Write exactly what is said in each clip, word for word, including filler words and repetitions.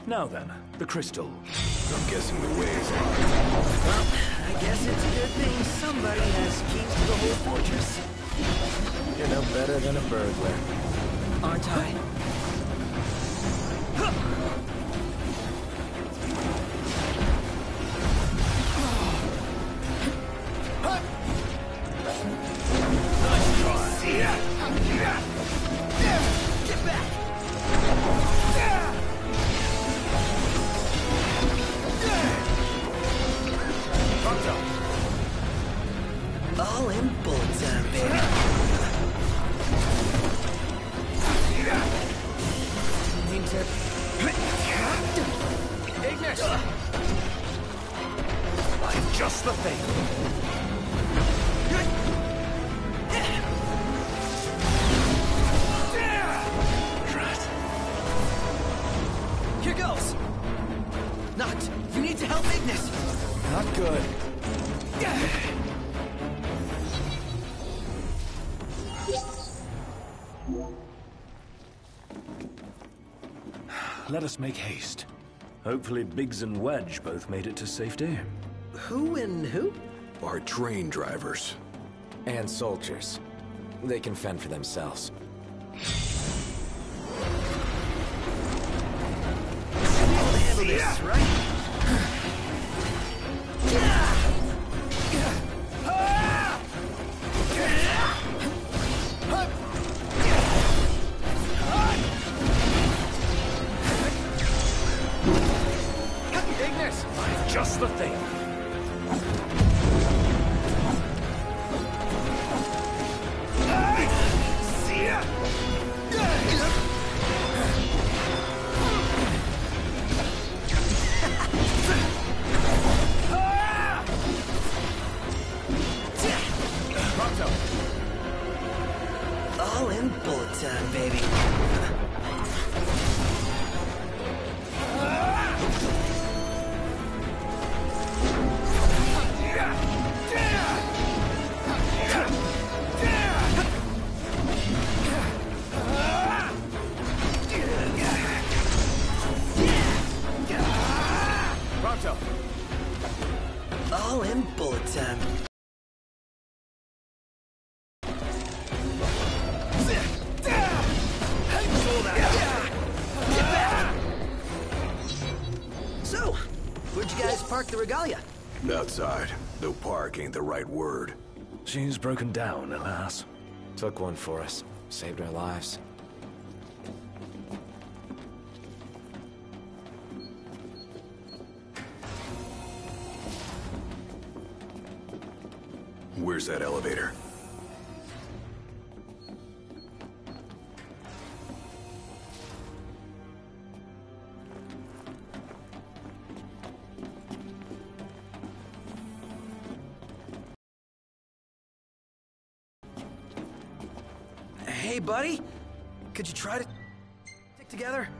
Now then, the crystal. I'm guessing the way is locked. Well, I guess it's a good thing somebody has keys to the whole fortress. You're no better than a burglar. Aren't I? Get back! All in bullet time, baby. Need to... Ignis! I'm just the thing. Here goes! Noct, you need to help Ignis! Not good. Let us make haste. Hopefully Biggs and Wedge both made it to safety. Who and who? Our train drivers. And soldiers. They can fend for themselves. Handle this, right? Ignis! I'm just the thing. All in bullet time, baby. Pronto! All in bullet time. So, where'd you guys park the Regalia? Outside. Though park ain't the right word. She's broken down, alas. Took one for us. Saved our lives. Where's that elevator? Hey, buddy. Could you try to stick together?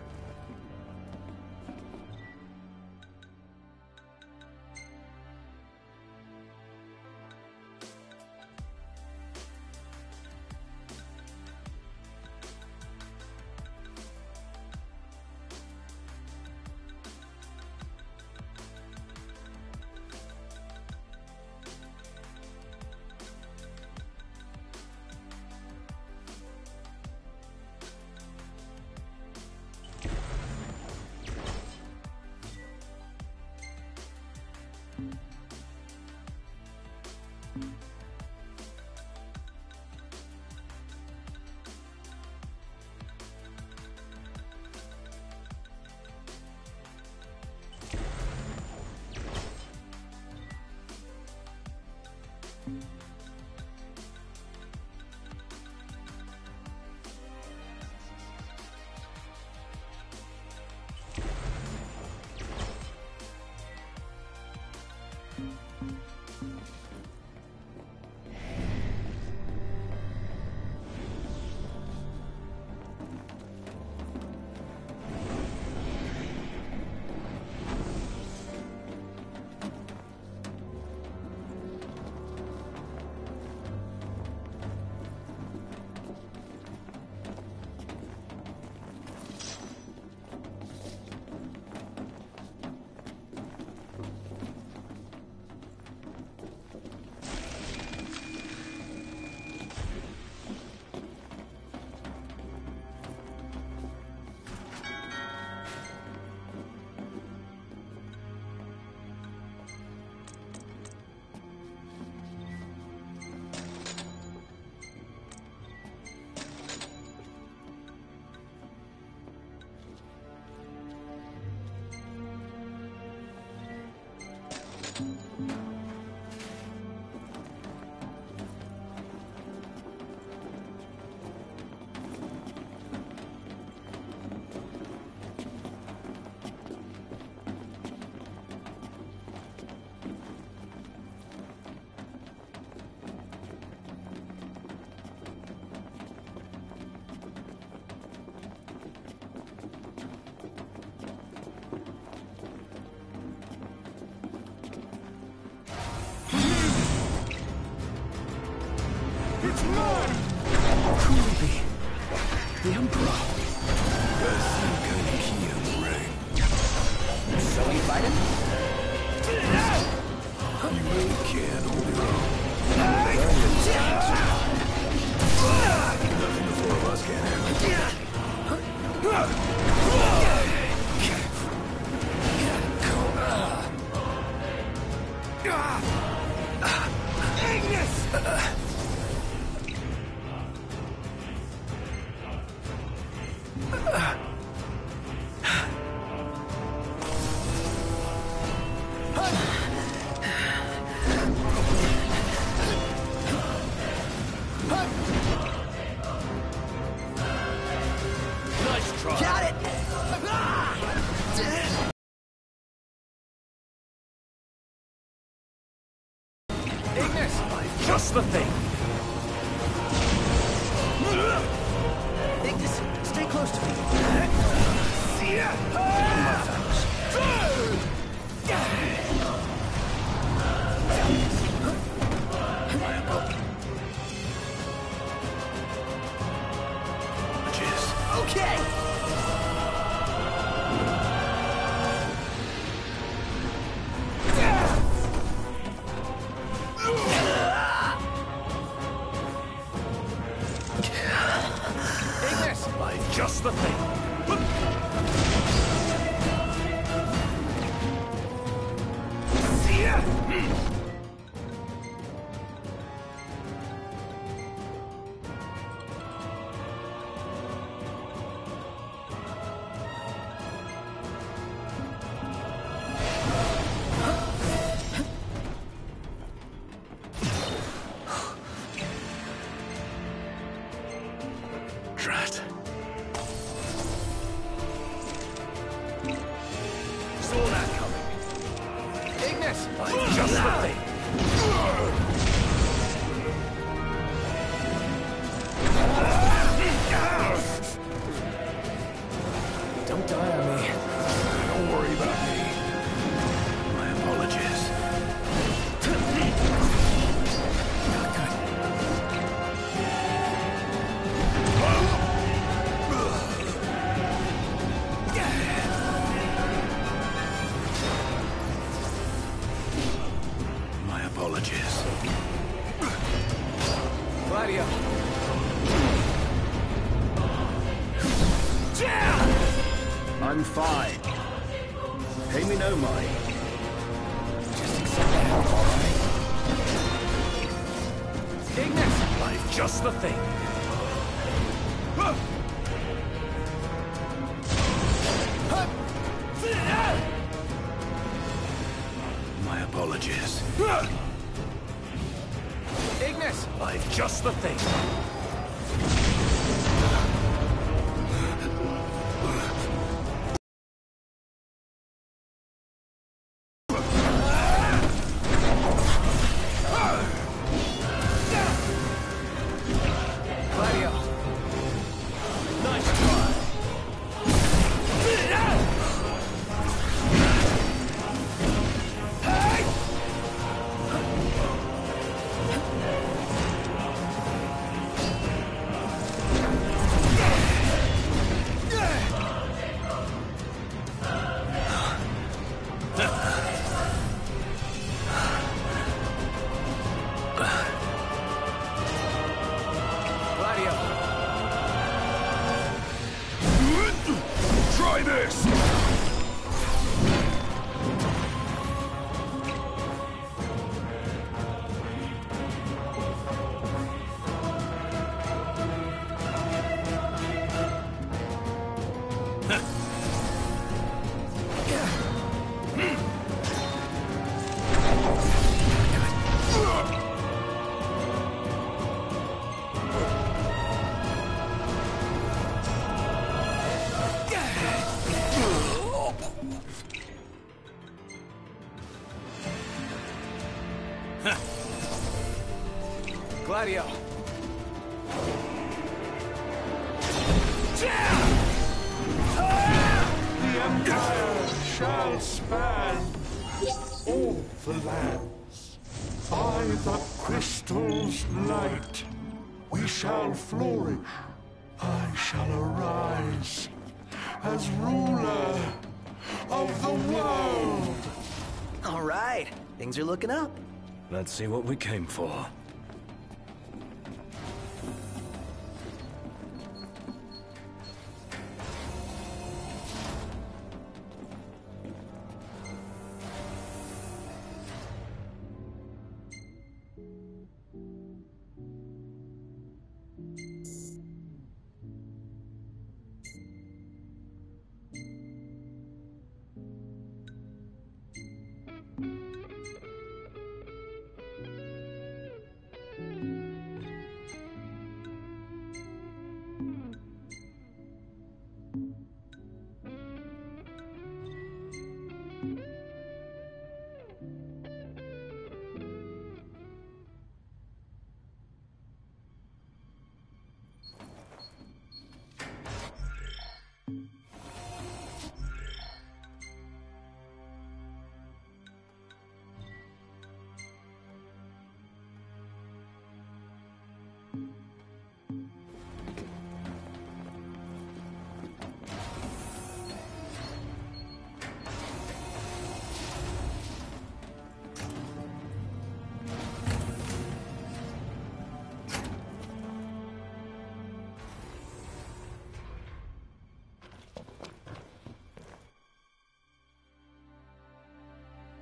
just the thing. Ignis, stay close to me. Okay! Ignis! I've just the thing. Drat. Saw that coming. Ignis! I've just the thing. Don't die on me. Don't worry about me. My apologies. My apologies. Gladio. I'm fine. Pay me no mind. Just accept the help, all right? Ignis! I've just the thing. My apologies. Ignis! I've just the thing. Gladio. Nice try. Gladio. Try this! Gladio. The Empire shall span all the lands. By the crystal's light, we shall flourish. I shall arise as ruler of the world. All right, things are looking up. Let's see what we came for.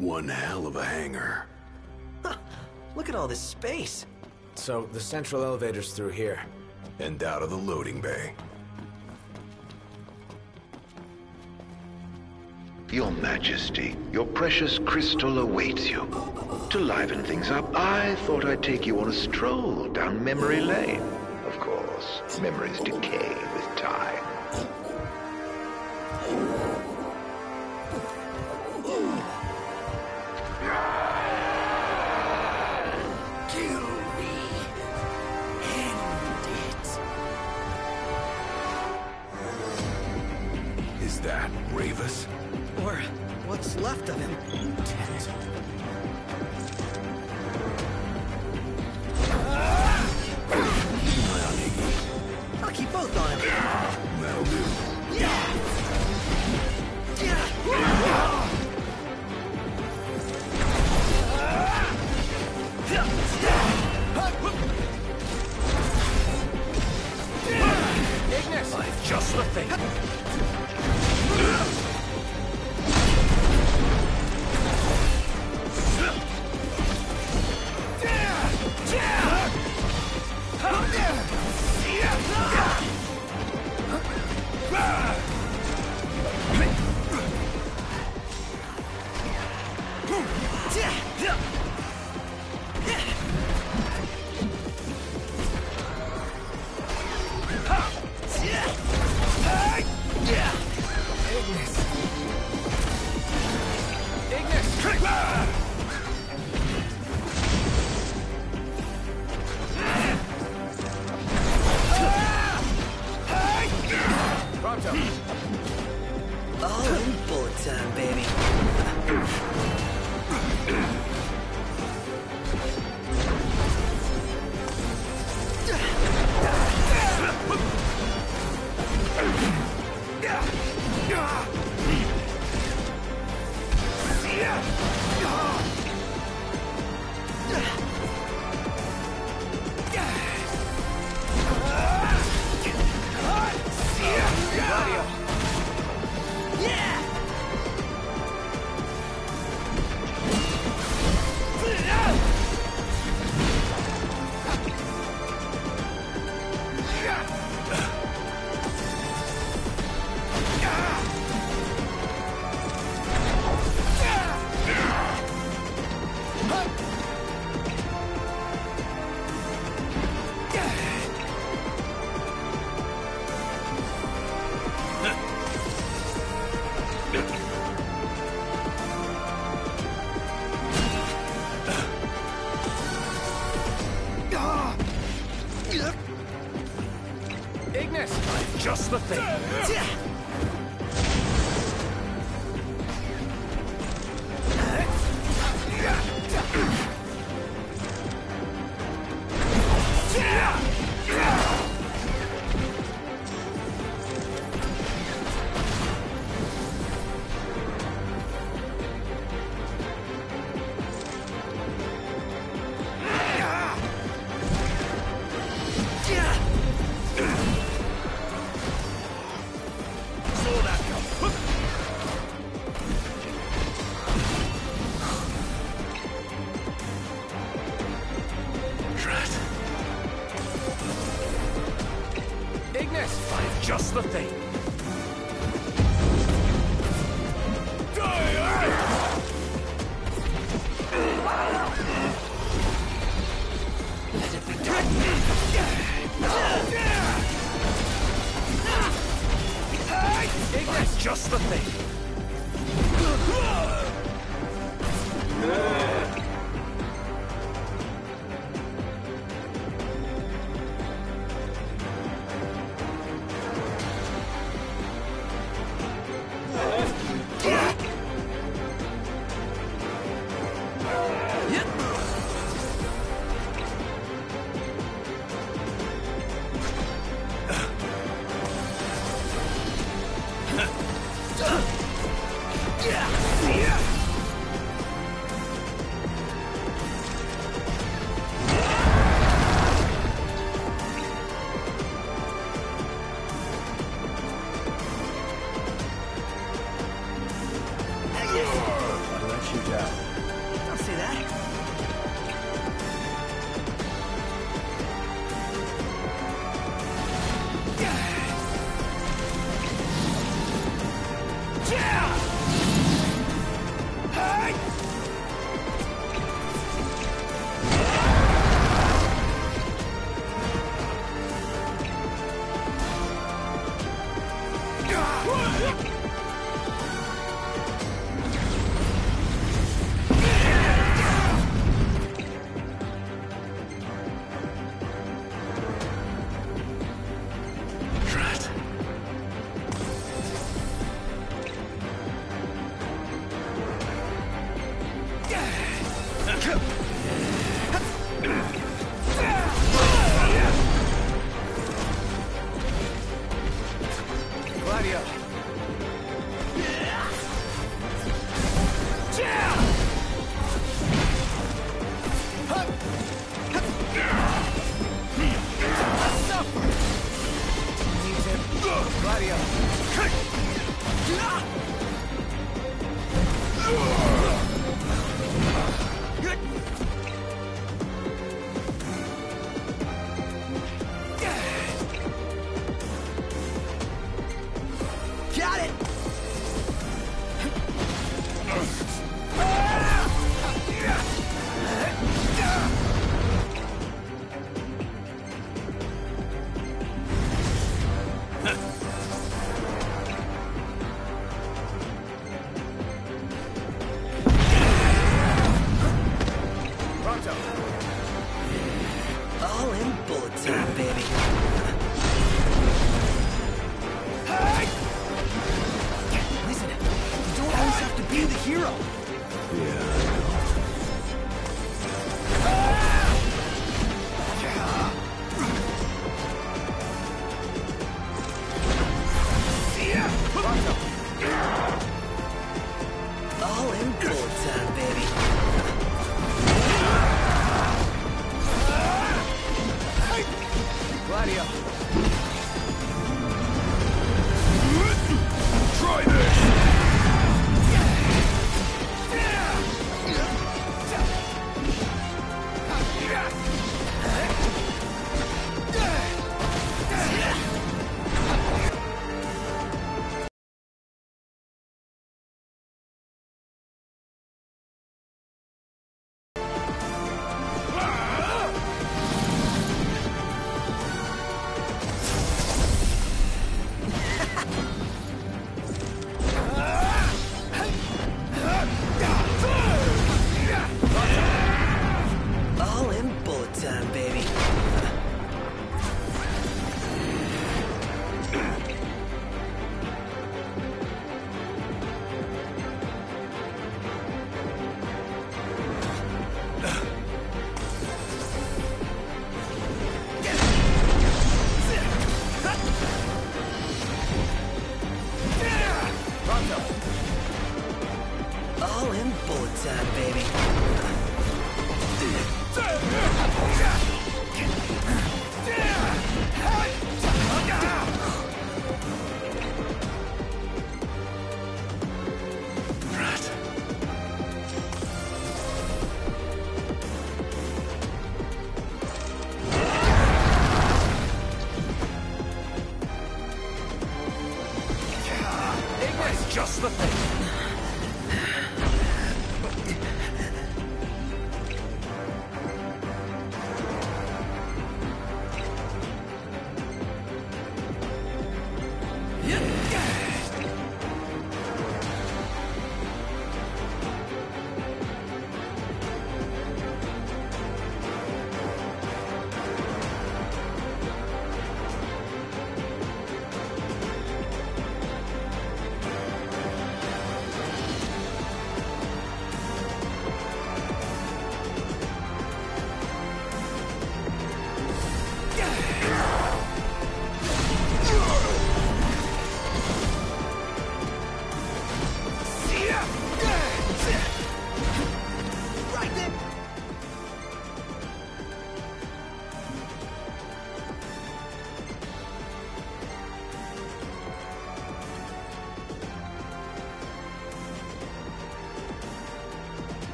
One hell of a hangar. Huh. Look at all this space. So, the central elevator's through here. And out of the loading bay. Your Majesty, your precious crystal awaits you. To liven things up, I thought I'd take you on a stroll down memory lane. Of course, memories decay with time. Kill me. End it. Is that Ravus? Or what's left of him. I'll keep both on him. That'll do. Ignis! I've just the thing. All in bullet time, baby. Ignis! I've just the thing. Ignis! I've just the thing. Ignis! Just the thing. you down. Don't say that. All in bullet time, baby. Listen, you don't always have to be the hero. Yeah. All in bullet time, baby. Gladio. Try this! All in bullet time, baby. All in bullet time, baby. That's just the thing!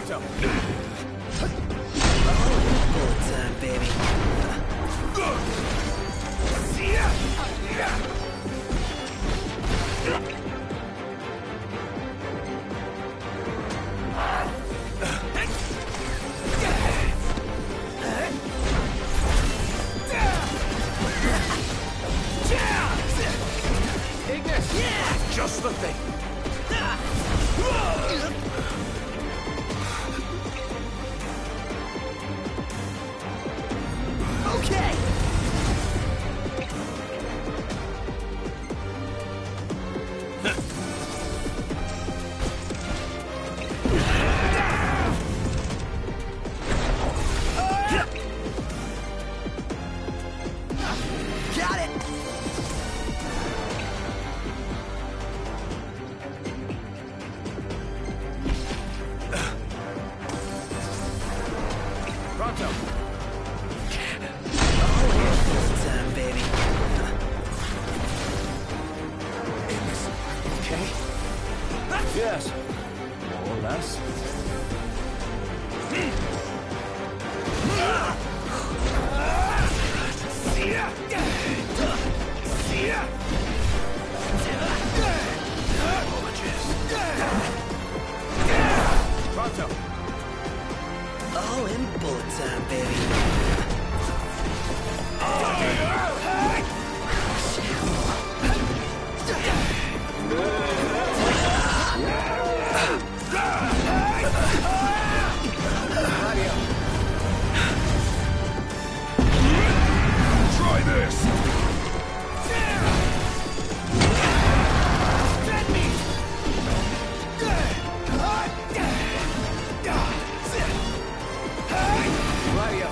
Pronto. Bullet time, baby. Ignis! Yeah! Just the thing. Okay! Got it! Pronto. Bullet time, baby. Ignis. Okay? Yes. More or less. Pronto. All in bullet time, baby. Try this! Gladio.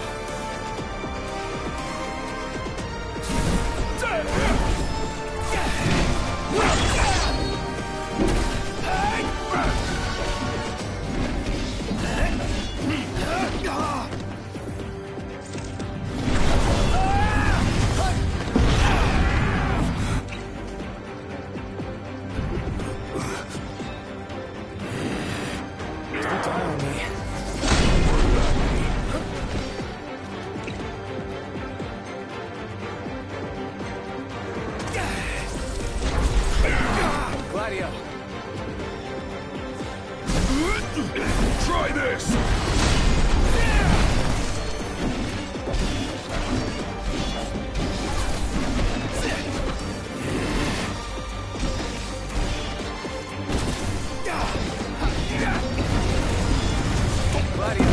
Don't die on me. Gladio. Try this! Gladio.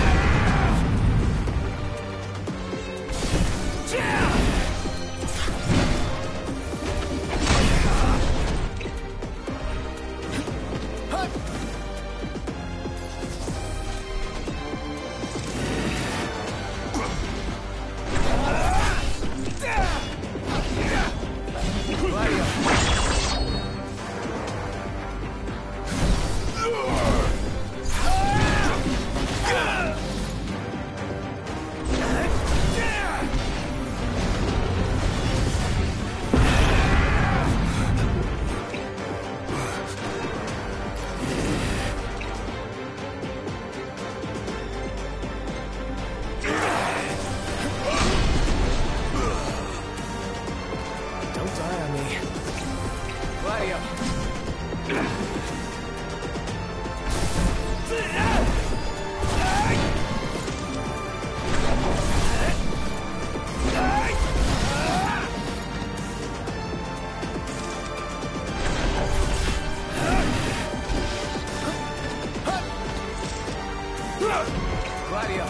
Don't die on me. Gladio. Gladio.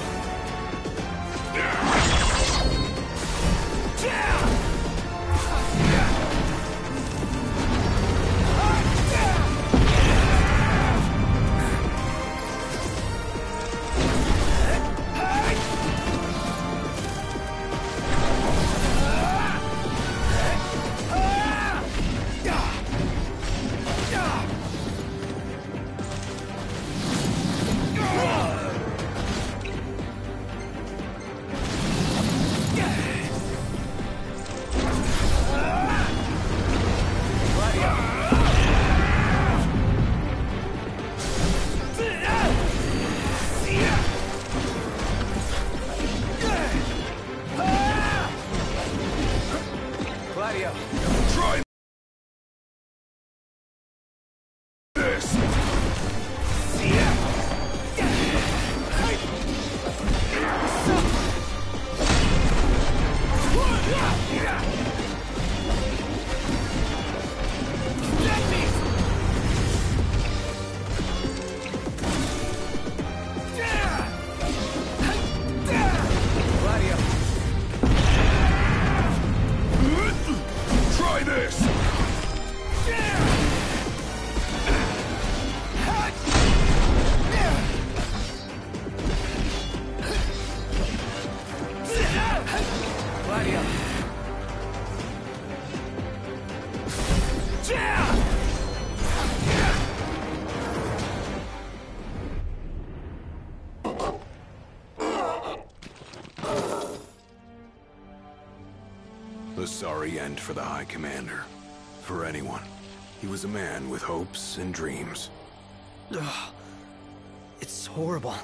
a sorry end for the High Commander. For anyone. He was a man with hopes and dreams. Ugh. It's horrible.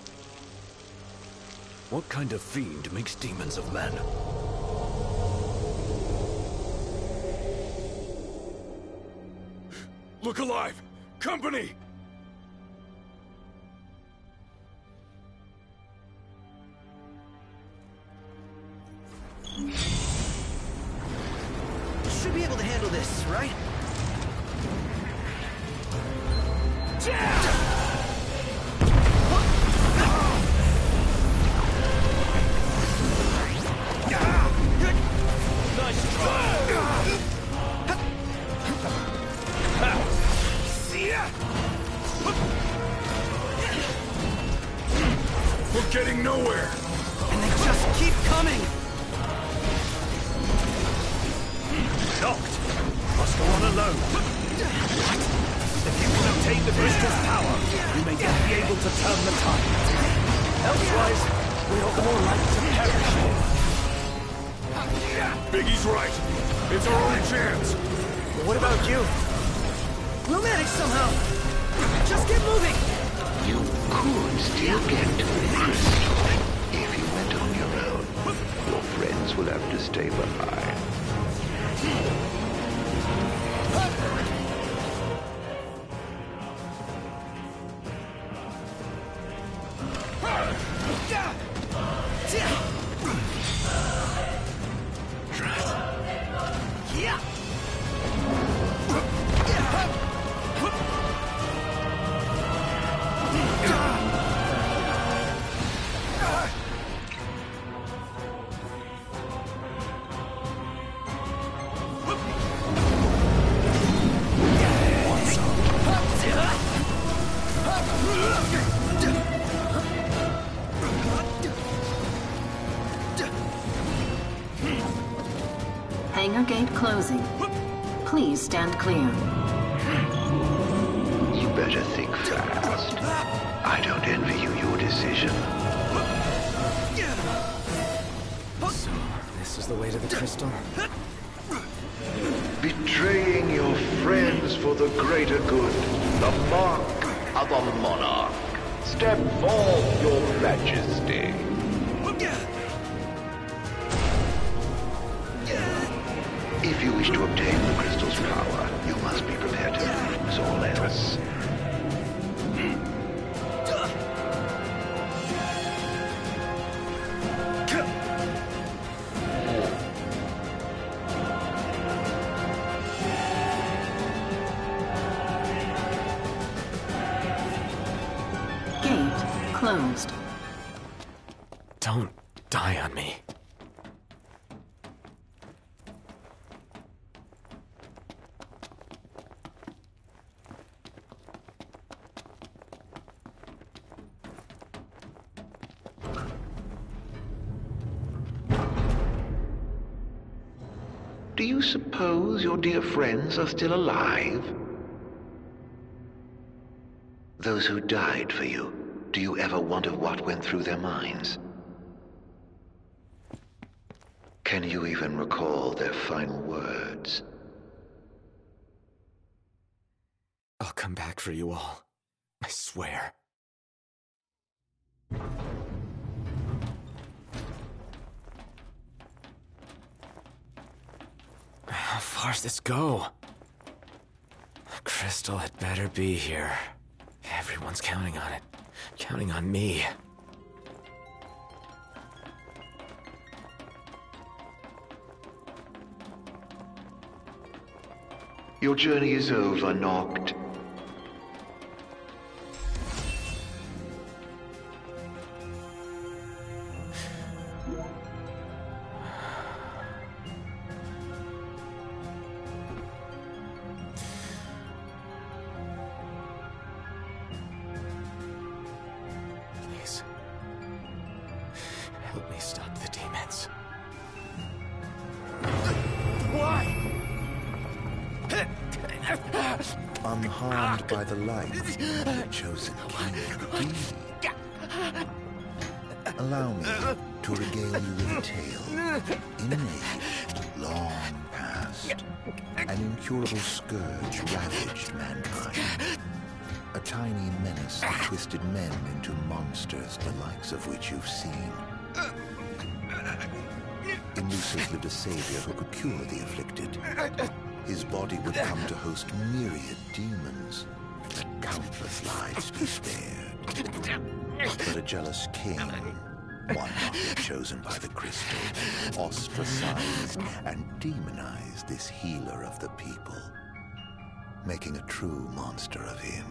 What kind of fiend makes demons of men? Look alive! Company! Should be able to handle this, right? Nice try! We're getting nowhere! And they just keep coming! Knocked! Must go on alone. If you can obtain the crystal's power, you may yet be able to turn the tide. Elsewise, we are all like to perish here. Biggie's right. It's our only chance. But what about you? We'll manage somehow. Just get moving. You could still get to the crystal if you went on your own. Your friends will have to stay behind. Hangar gate closing. Please stand clear. You better think fast. I don't envy you your decision. So, this is the way to the crystal? Betraying your friends for the greater good. The mark of a monarch. Step forth, your majesty. If you wish to obtain the crystal's power, you must be prepared to lose all else. Gate closed. Don't die on me. Do you suppose your dear friends are still alive? Those who died for you, do you ever wonder what went through their minds? Can you even recall their final words? I'll come back for you all. I swear. How far does this go? The crystal had better be here. Everyone's counting on it. Counting on me. Your journey is over, Noct. Please. Help me stop the demons. Why? Unharmed by the light, the chosen king. Allow me to regale you with a tale in an age long past, an incurable scourge ravaged mankind. A tiny menace that twisted men into monsters, the likes of which you've seen. In Lucius lived a savior who could cure the afflicted. His body would come to host myriad demons, that countless lives be spared. But a jealous king, one not yet chosen by the crystal, ostracized and demonized this healer of the people, making a true monster of him.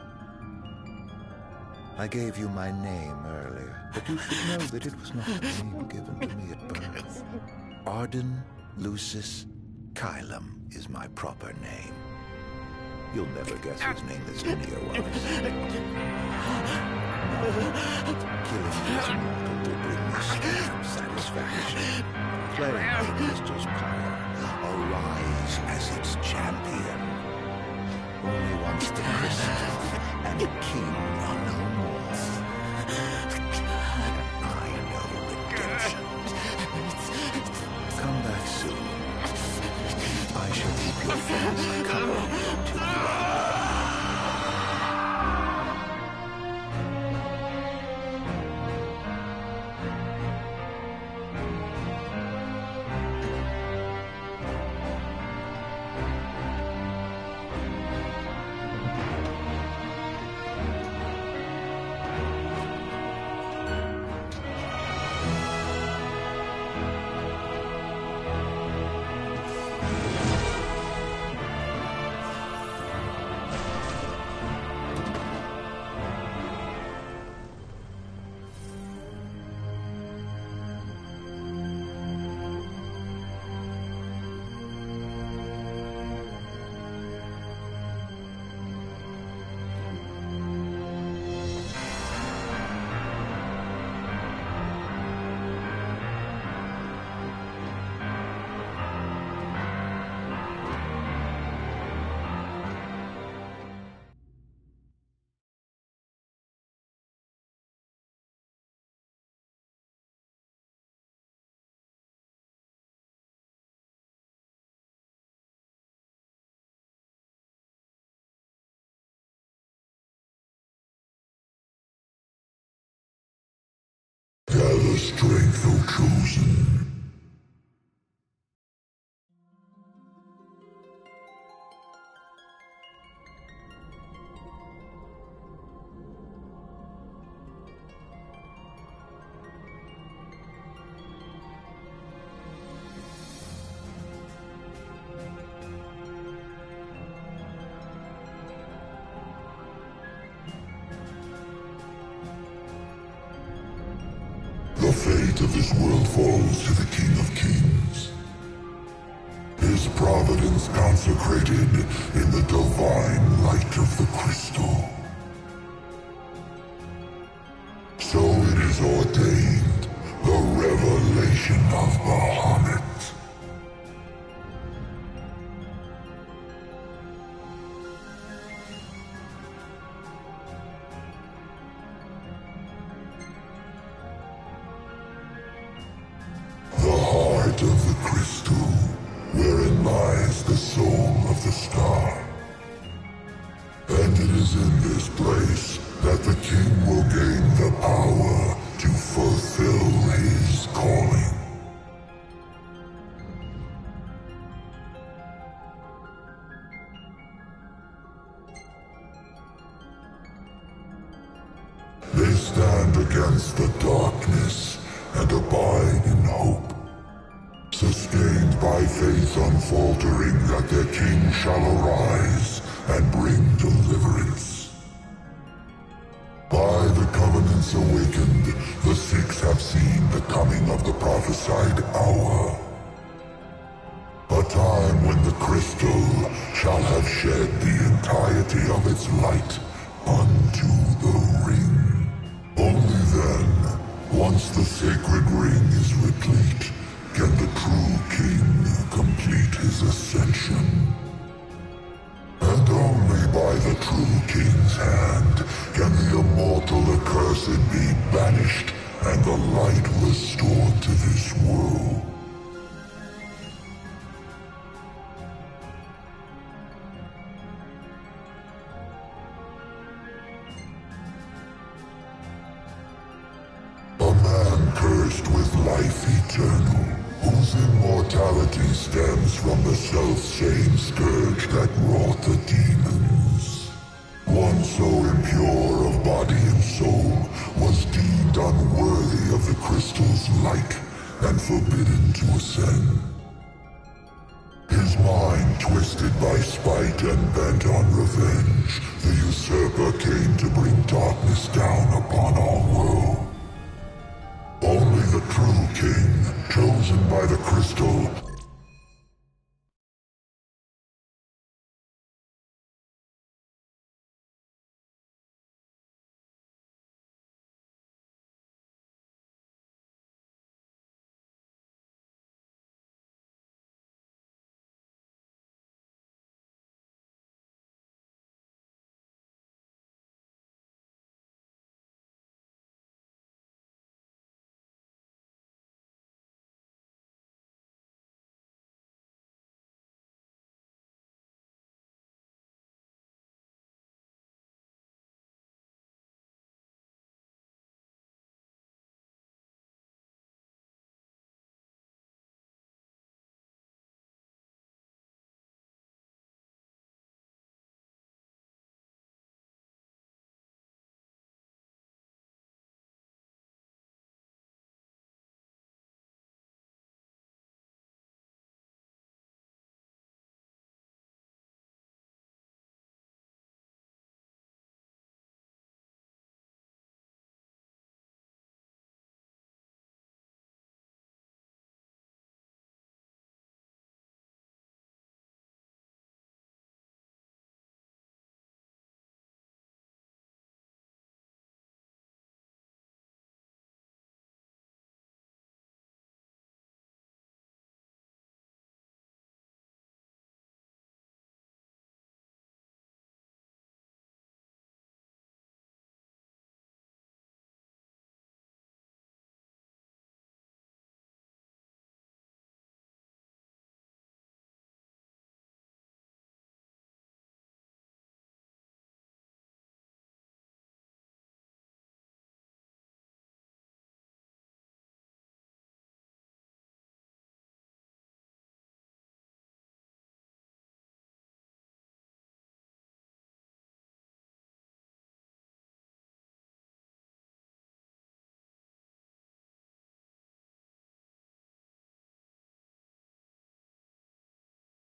I gave you my name earlier, but you should know that it was not a name given to me at birth. Arden Lucis Caelum is my proper name. You'll never guess whose name this linear was. Killing these mortal will bring me strange satisfaction. Playing the crystal's power, arise as its champion. Only once the crystal and the king are no more, and I know redemption. Come back soon. I shall keep your friends company till you are. Gather strength, O chosen. The fate of this world falls to the King of Kings. His providence consecrated in the divine light of the crystal. So it is ordained, the revelation of Bahamut. Of the crystal, wherein lies the soul of the star. And it is in this place that the king will gain the power to fulfill his calling. They stand against the darkness and abide in hope. Sustained by faith unfaltering that their king shall arise and bring deliverance. By the covenants awakened, the six have seen the coming of the prophesied hour. A time when the crystal shall have shed the entirety of its light unto the ring. Only then, once the sacred ring is replete, can the true king complete his ascension. And only by the true king's hand can the immortal accursed be banished and the light restored to this world. cursed with life eternal, whose immortality stems from the self-same scourge that wrought the demons. One so impure of body and soul was deemed unworthy of the crystal's light and forbidden to ascend. His mind twisted by spite and bent on revenge, the usurper came to bring darkness down upon our world.